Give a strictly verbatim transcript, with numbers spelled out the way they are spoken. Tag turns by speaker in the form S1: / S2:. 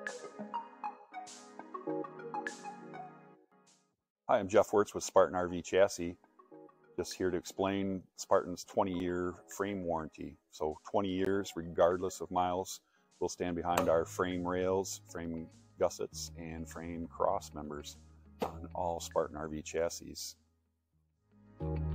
S1: Hi, I'm Jeff Wirtz with Spartan R V Chassis. Just here to explain Spartan's twenty year frame warranty. So twenty years, regardless of miles, we'll stand behind our frame rails, frame gussets, and frame cross members on all Spartan R V chassis.